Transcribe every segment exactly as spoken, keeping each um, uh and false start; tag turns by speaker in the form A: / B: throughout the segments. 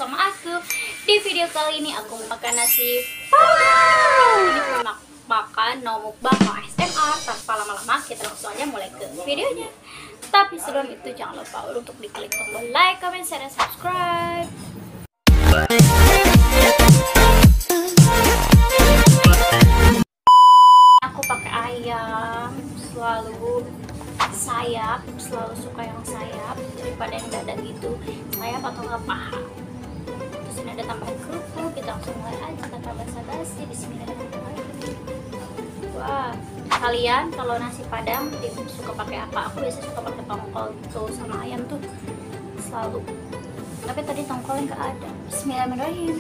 A: bersama aku. Di video kali ini aku makan nasi padang. Ini mau makan no mukbang no A S M R. Tanpa lama-lama kita langsung aja mulai ke videonya. Tapi sebelum itu jangan lupa untuk diklik tombol like, comment, share, dan subscribe. Aku pakai ayam, selalu sayap, selalu suka yang sayap daripada yang dada gitu, sayap atau nggak paha. Terus ini ada tambahan kerupuk, kita langsung mulai aja tanpa basa-basi. Bismillahirrahmanirrahim. Wah, kalian kalau nasi padang suka pakai apa? Aku biasanya suka pakai tongkol gitu sama ayam tuh selalu. Tapi tadi tongkolnya nggak ada. Bismillahirrahmanirrahim.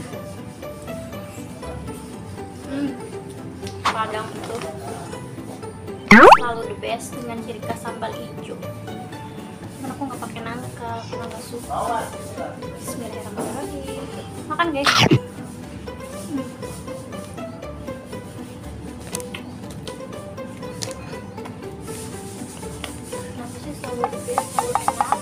A: Hmm, padang itu selalu the best dengan ciri khas sambal hijau. Cuman aku nggak pakai nangka karena nggak suka. Bismillahirrahmanirrahim. Makan guys. Hmm. Kenapa sih selalu the best, selalu enak?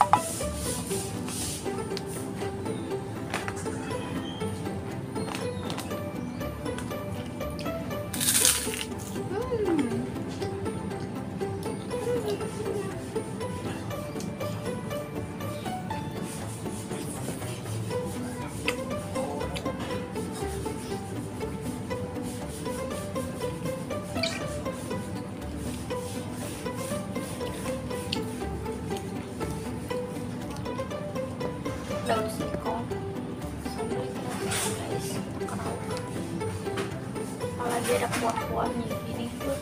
A: Daun singkong sambil guys, kerau. Apalagi ada kuah-kuahnya gini tuh.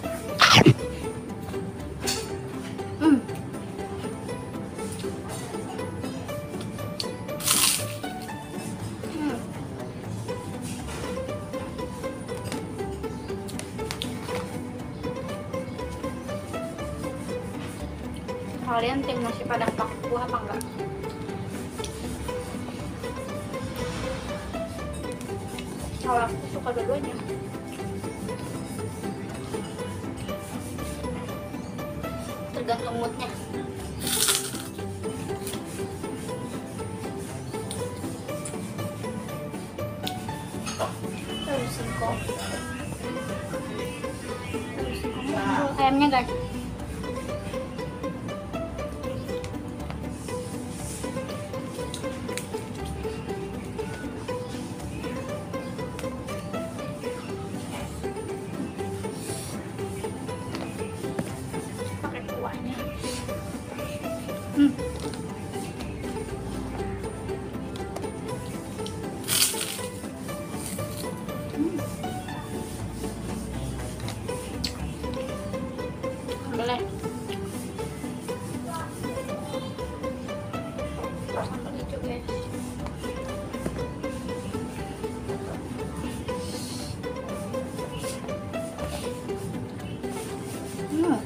A: Hmm. Hmm. Kalian tim nasi padang pakai kuah apa enggak? Kalau aku suka dua-duanya. Tergantung moodnya. Terus singkong. Terus singkong. Ayamnya guys. Hmm. Hmm. Boleh. Sambal hijau guys. Hmm.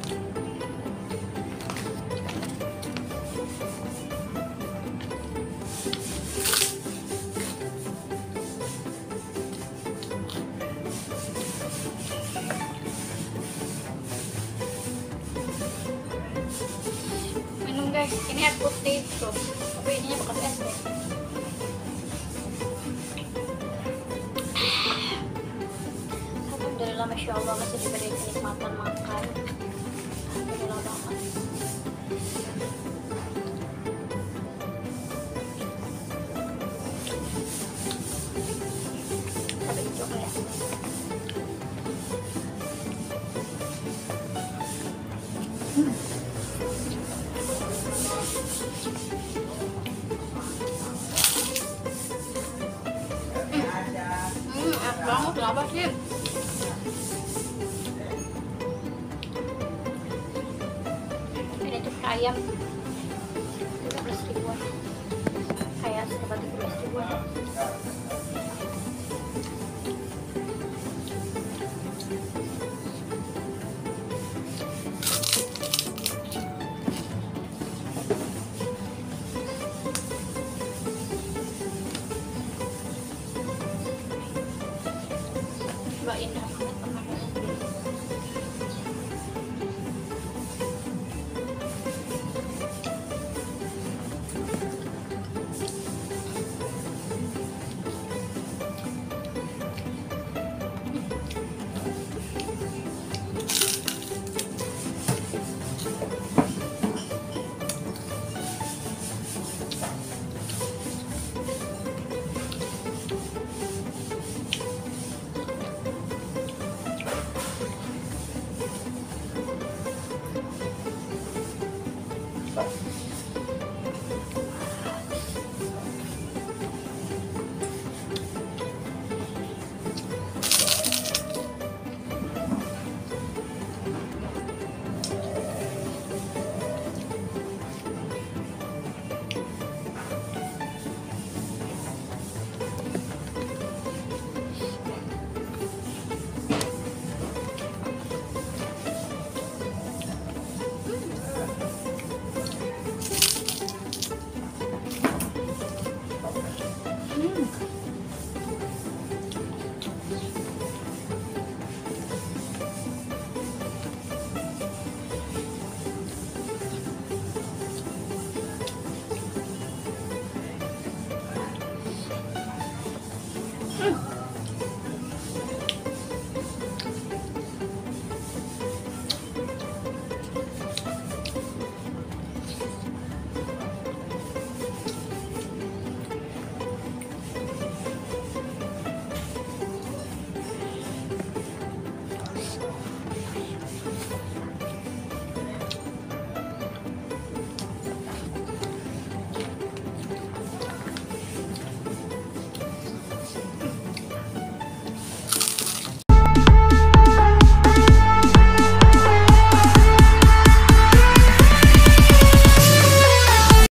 A: Guys, ini air putih tuh, tapi ininya bekas es deh. Alhamdulillah, masya Allah masih diberi kenikmatan makan. Alhamdulillah banget. Tapi coba ya. Hmm. Hmm, enak banget, kenapa sih? Ini tuh ayam tiga belas ribuan. Kayak sekitar tiga belas ribuan. Mbak indah banget pemandangan. coba